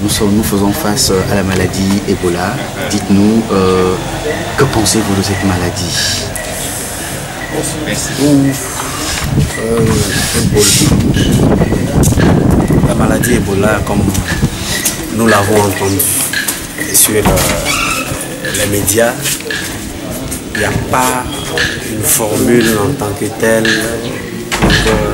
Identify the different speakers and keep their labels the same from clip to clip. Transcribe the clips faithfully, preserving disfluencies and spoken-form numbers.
Speaker 1: nous, sommes, nous faisons face à la maladie Ebola. Dites-nous, euh, que pensez-vous de cette maladie?
Speaker 2: Euh, la maladie Ebola, comme nous l'avons entendu sur euh, les médias, il n'y a pas une formule en tant que telle pour euh,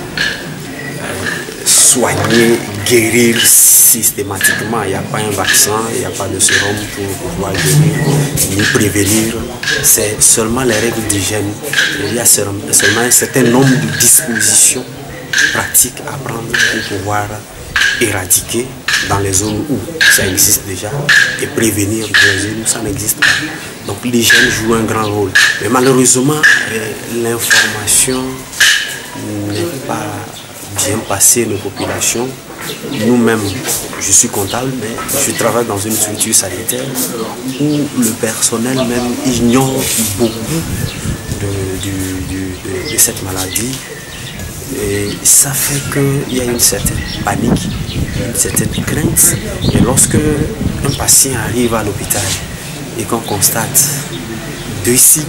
Speaker 2: soigner, guérir systématiquement. Il n'y a pas un vaccin, il n'y a pas de sérum pour pouvoir guérir ni prévenir. C'est seulement les règles d'hygiène. Il y a seulement un certain nombre de dispositions pratiques à prendre pour pouvoir éradiquer dans les zones où ça existe déjà et prévenir dans les zones où ça n'existe pas. Donc l'hygiène joue un grand rôle. Mais malheureusement, l'information n'est pas bien passée aux populations. Nous-mêmes, je suis comptable, mais je travaille dans une structure sanitaire où le personnel même ignore beaucoup de, de, de, de, de cette maladie. Et ça fait qu'il y a une certaine panique, une certaine crainte. Et lorsque un patient arrive à l'hôpital et qu'on constate deux signes,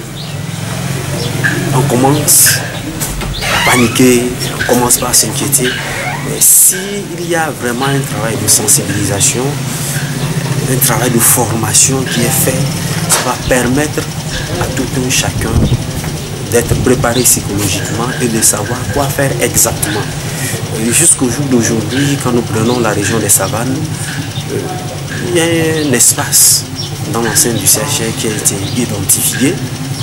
Speaker 2: on commence à paniquer, on commence par s'inquiéter. Mais s'il y a vraiment un travail de sensibilisation, un travail de formation qui est fait, ça va permettre à tout un chacun d'être préparé psychologiquement et de savoir quoi faire exactement. Jusqu'au jour d'aujourd'hui, quand nous prenons la région des Savanes, euh, il y a un espace dans l'enceinte du C H R qui a été identifié.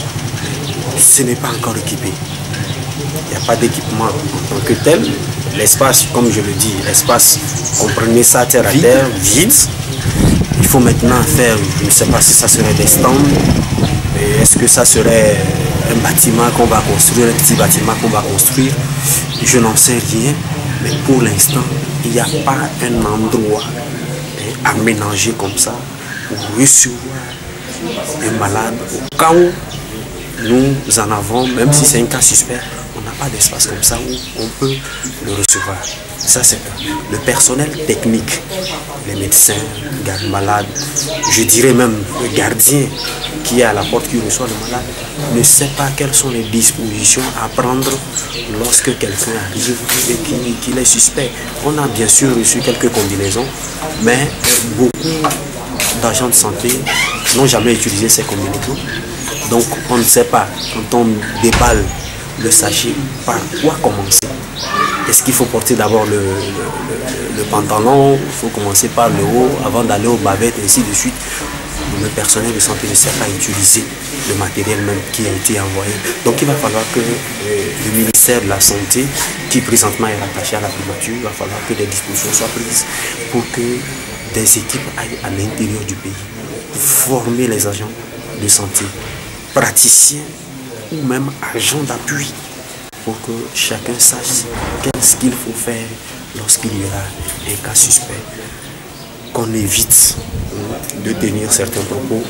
Speaker 2: Ce n'est pas encore équipé. Il n'y a pas d'équipement en tant que tel. L'espace, comme je le dis, l'espace, comprenez ça terre à terre, vide. Il faut maintenant faire, je ne sais pas si ça serait des stands, est-ce que ça serait un bâtiment qu'on va construire, un petit bâtiment qu'on va construire, je n'en sais rien, mais pour l'instant, il n'y a pas un endroit aménagé comme ça pour recevoir un malade au cas où nous en avons, même si c'est un cas suspect, on n'a pas d'espace comme ça où on peut le recevoir. Ça, c'est le personnel technique, les médecins, les gardes malades, je dirais même le gardien qui est à la porte qui reçoit le malade, ne sait pas quelles sont les dispositions à prendre lorsque quelqu'un arrive et qu'il qu'il est suspect. On a bien sûr reçu quelques combinaisons, mais beaucoup d'agents de santé n'ont jamais utilisé ces combinaisons. Donc on ne sait pas, quand on déballe le sachet, par quoi commencer. Est-ce qu'il faut porter d'abord le, le, le, le pantalon, il faut commencer par le haut avant d'aller aux bavettes et ainsi de suite. Le personnel de santé ne sait pas utiliser le matériel même qui a été envoyé. Donc il va falloir que euh, le ministère de la Santé, qui présentement est rattaché à la primature, il va falloir que des dispositions soient prises pour que des équipes aillent à l'intérieur du pays, former les agents de santé, praticiens ou même agents d'appui, pour que chacun sache qu'est-ce qu'il faut faire lorsqu'il y aura un cas suspect, qu'on évite de tenir certains propos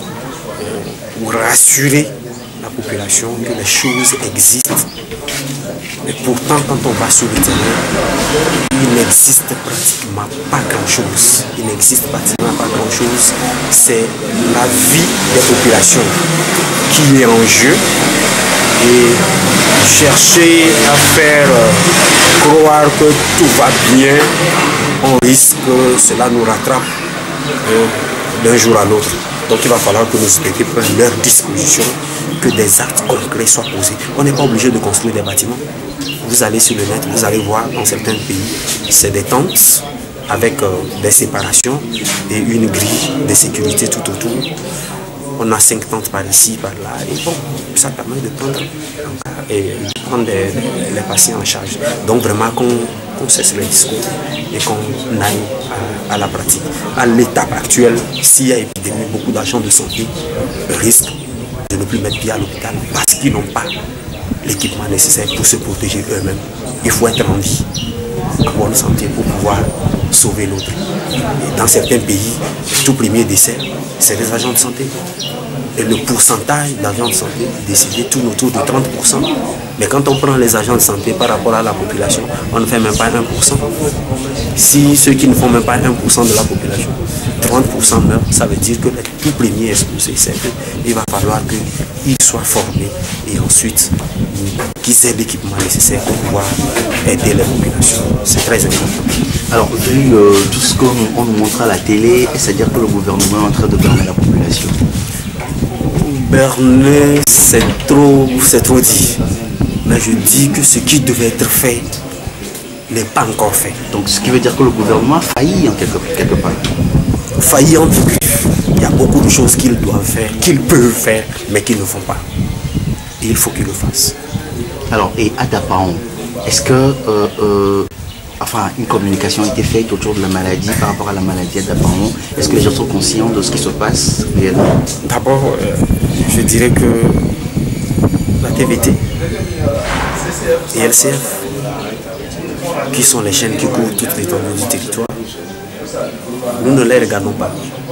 Speaker 2: pour rassurer la population que les choses existent. Mais pourtant, quand on va sur le terrain, il n'existe pratiquement pas grand-chose. Il n'existe pratiquement pas grand-chose. C'est la vie des populations qui est en jeu. Et chercher à faire croire que tout va bien, on risque que cela nous rattrape euh, d'un jour à l'autre. Donc il va falloir que nos autorités prennent leur disposition, que des actes concrets soient posés. On n'est pas obligé de construire des bâtiments. Vous allez sur le net, vous allez voir dans certains pays, c'est des tentes avec euh, des séparations et une grille de sécurité tout autour. On a cinq tentes par ici, par là, et bon, ça permet de prendre, et de prendre les, les, les patients en charge. Donc vraiment qu'on qu'on cesse le discours et qu'on aille à, à la pratique. À l'étape actuelle, s'il y a épidémie, beaucoup d'agents de santé risquent de ne plus mettre pied à l'hôpital parce qu'ils n'ont pas l'équipement nécessaire pour se protéger eux-mêmes. Il faut être en vie, en bonne santé pour pouvoir sauver l'autre. Dans certains pays, tout premier décès, c'est des agents de santé. Et le pourcentage d'agents de santé décidé tourne autour de trente pour cent. Mais quand on prend les agents de santé par rapport à la population, on ne fait même pas un pour cent. Si ceux qui ne font même pas un pour cent de la population, trente pour cent meurent, ça veut dire que le tout premier exposé, c'est qu'il va falloir qu'ils soient formés et ensuite qu'ils aient l'équipement nécessaire pour pouvoir aider les populations. C'est très important.
Speaker 1: Alors, vu euh, tout ce qu'on nous montre à la télé, c'est-à-dire que le gouvernement est en train de berner la population.
Speaker 2: Berner, c'est trop, c'est trop dit. Mais je dis que ce qui devait être fait n'est pas encore fait.
Speaker 1: Donc, ce qui veut dire que le gouvernement a failli en quelque, quelque part.
Speaker 2: Failli en tout cas. Il y a beaucoup de choses qu'ils doivent faire, qu'ils peuvent faire, mais qu'ils ne font pas. Et il faut qu'ils le fassent.
Speaker 1: Alors, et à Dapaon, est-ce que euh, euh, enfin, une communication a été faite autour de la maladie par rapport à la maladie à Dapaon? Est-ce que les gens sont conscients de ce qui se passe réellement?
Speaker 2: D'abord, euh, je dirais que la T V T et L C F, qui sont les chaînes qui couvrent toute l'étendue du territoire, nous ne les regardons pas.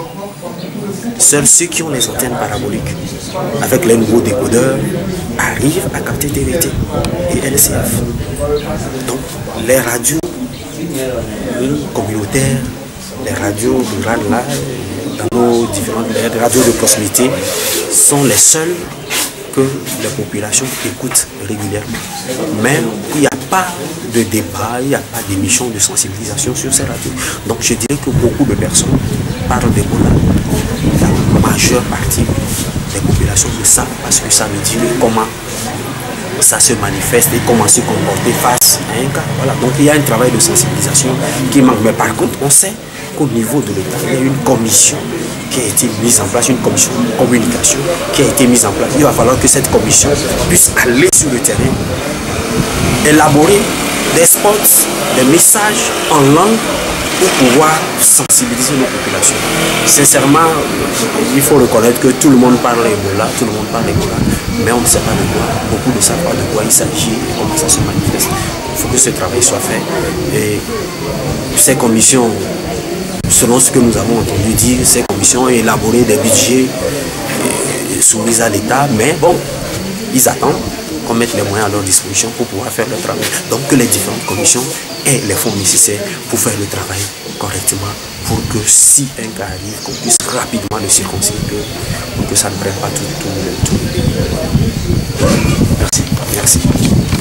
Speaker 2: Seuls ceux qui ont les antennes paraboliques, avec les nouveaux décodeurs, arrivent à capter T V T et L C F. Donc, les radios communautaires, les radios rurales, là, dans nos différentes les radios de proximité, sont les seules que les populations écoutent régulièrement. Mais il n'y a pas de débat, il n'y a pas d'émission de sensibilisation sur ces radios. Donc je dirais que beaucoup de personnes parlent d'Ebola. La majeure partie des populations le savent parce que ça veut dire comment ça se manifeste et comment se comporter face à un cas. Voilà. Donc il y a un travail de sensibilisation qui manque. Mais par contre, on sait qu'au niveau de l'État, il y a une commission qui a été mise en place, une commission de communication qui a été mise en place. Il va falloir que cette commission puisse aller sur le terrain, élaborer des spots, des messages en langue pour pouvoir sensibiliser nos populations. Sincèrement, il faut reconnaître que tout le monde parle Ebola, tout le monde parle Ebola, mais on ne sait pas de quoi. Beaucoup ne savent pas de quoi il s'agit et comment ça se manifeste. Il faut que ce travail soit fait. Et ces commissions, selon ce que nous avons entendu dire, ces commissions ont élaboré des budgets soumis à l'État, mais bon, ils attendent qu'on mette les moyens à leur disposition pour pouvoir faire le travail. Donc que les différentes commissions aient les fonds nécessaires pour faire le travail correctement, pour que si un cas arrive, qu'on puisse rapidement le circoncire, pour que ça ne prenne pas tout, tout, tout. Merci. Merci.